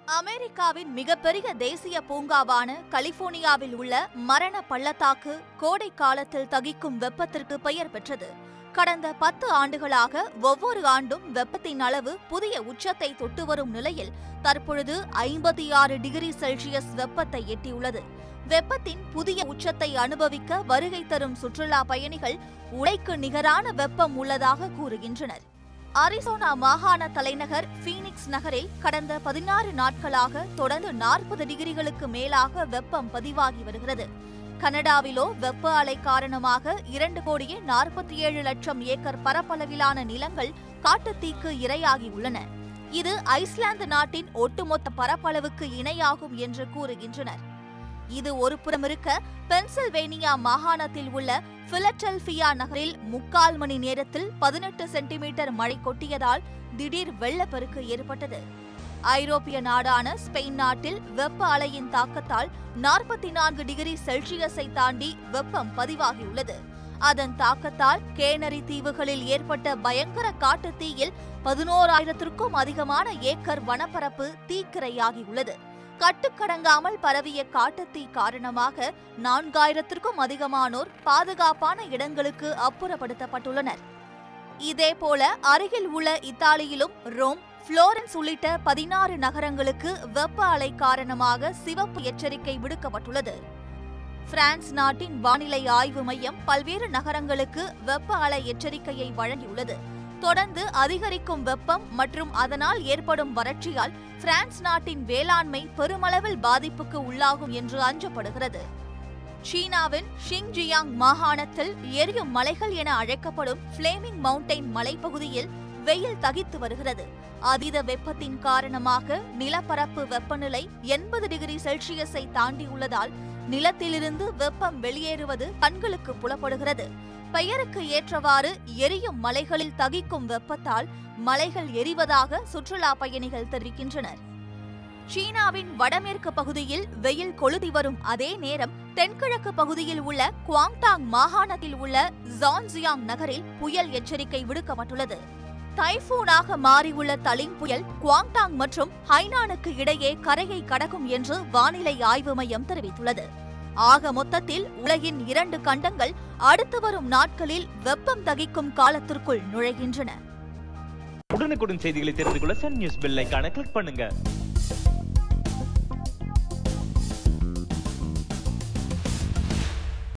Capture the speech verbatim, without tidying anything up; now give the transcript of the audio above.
அமெரிக்காவின் மிகப்பெரிய தேசிய பூங்காவான கலிபோர்னியாவில் உள்ள மரண பள்ளத்தாக்கு கோடை காலத்தில் தகிக்கும் வெப்பத்திற்கு பெயர் பெற்றது. கடந்த பத்து ஆண்டுகளாக ஒவ்வொரு ஆண்டும் வெப்பத்தின் அளவு புதிய உச்சத்தை தொட்டு வரும் நிலையில் தற்பொழுது ஐம்பத்தி ஆறு டிகிரி செல்சியஸ் வெப்பத்தை எட்டியுள்ளது. வெப்பத்தின் புதிய உச்சத்தை அனுபவிக்க வருகை தரும் சுற்றுலா பயணிகள் உடைக்கு நிகரான வெப்பம் உள்ளதாக கூறுகின்றனர். அரிசோனா மாகாண தலைநகர் பீனிக்ஸ் நகரில் கடந்த பதினாறு நாட்களாக தொடர்ந்து நாற்பது டிகிரிகளுக்கு மேலாக வெப்பம் பதிவாகி வருகிறது. கனடாவிலோ வெப்ப அலை காரணமாக இரண்டு கோடியே நாற்பத்தி ஏழு லட்சம் ஏக்கர் பரப்பளவிலான நிலங்கள் காட்டுத்தீக்கு இரையாகியுள்ளன. இது ஐஸ்லாந்து நாட்டின் ஒட்டுமொத்த பரப்பளவுக்கு இணையாகும் என்று கூறுகின்றனர். இது ஒருபுறமிருக்க, பென்சில்வேனியா மாகாணத்தில் உள்ள பிலடெல்பியா நகரில் முக்கால் மணி நேரத்தில் பதினெட்டு சென்டிமீட்டர் மழை கொட்டியதால் திடீர் வெள்ளப்பெருக்கு ஏற்பட்டது. ஐரோப்பிய நாடான ஸ்பெயின் நாட்டில் வெப்ப அலையின் தாக்கத்தால் நாற்பத்தி நான்கு டிகிரி செல்சியஸை தாண்டி வெப்பம் பதிவாகியுள்ளது. அதன் தாக்கத்தால் கேனரி தீவுகளில் ஏற்பட்ட பயங்கர காட்டுத்தீயில் பதினோராயிரத்திற்கும் அதிகமான ஏக்கர் வனப்பரப்பு தீக்கிரையாகியுள்ளது. கட்டுக்கடங்காமல் பரவிய காட்டுத்தீ காரணமாக நான்காயிரத்திற்கும் அதிகமானோர் பாதுகாப்பான இடங்களுக்கு அப்புறப்படுத்தப்பட்டுள்ளனர். இதேபோல அருகில் உள்ள இத்தாலியிலும் ரோம், புளோரன்ஸ் உள்ளிட்ட பதினாறு நகரங்களுக்கு வெப்ப அலை காரணமாக சிவப்பு எச்சரிக்கை விடுக்கப்பட்டுள்ளது. பிரான்ஸ் நாட்டின் வானிலை ஆய்வு மையம் பல்வேறு நகரங்களுக்கு வெப்ப அலை எச்சரிக்கையை வழங்கியுள்ளது. தொடர்ந்து அதிகரிக்கும் வெப்பம் மற்றும் அதனால் ஏற்படும் வறட்சியால் பிரான்ஸ் நாட்டின் வேளாண்மை பெருமளவில் பாதிப்புக்கு உள்ளாகும் என்று அஞ்சப்படுகிறது. சீனாவின் ஷிங்ஜியாங் மாகாணத்தில் எரியும் மலைகள் என அழைக்கப்படும் பிளேமிங் மவுண்டைன் மலைப்பகுதியில் வெயில் தகித்து வருகிறது. அதீத வெப்பத்தின் காரணமாக நிலப்பரப்பு வெப்பநிலை எண்பது டிகிரி செல்சியஸை தாண்டியுள்ளதால் நிலத்திலிருந்து வெப்பம் வெளியேறுவது கண்களுக்கு புலப்படுகிறது. பெயருக்கு ஏற்றவாறு எரியும் மலைகளில் தகிக்கும் வெப்பத்தால் மலைகள் எரிவதாக சுற்றுலா பயணிகள் தெரிவிக்கின்றனர். சீனாவின் வடமேற்கு பகுதியில் வெயில் கொளுத்தி வரும் அதே நேரம் தென்கிழக்கு பகுதியில் உள்ள குவாங்டாங் மாகாணத்தில் உள்ள ஜான்ஜியாங் நகரில் புயல் எச்சரிக்கை விடுக்கப்பட்டுள்ளது. டைபூனாக மாறியுள்ள தலிங் புயல் குவாங்டாங் மற்றும் ஹைனானுக்கு இடையே கரையை கடக்கும் என்று வானிலை ஆய்வு மையம் தெரிவித்துள்ளது. ஆக மொத்தத்தில் உலகின் இரண்டு கண்டங்கள் அடுத்து வரும் நாட்களில் வெப்பம் தகிக்கும் காலத்திற்குள் நுழைகின்றன. உடனுக்குடன் செய்திகளை தெரிந்து கொள்ள சன் நியூஸ் பெல் ஐகானை கிளிக் பண்ணுங்க.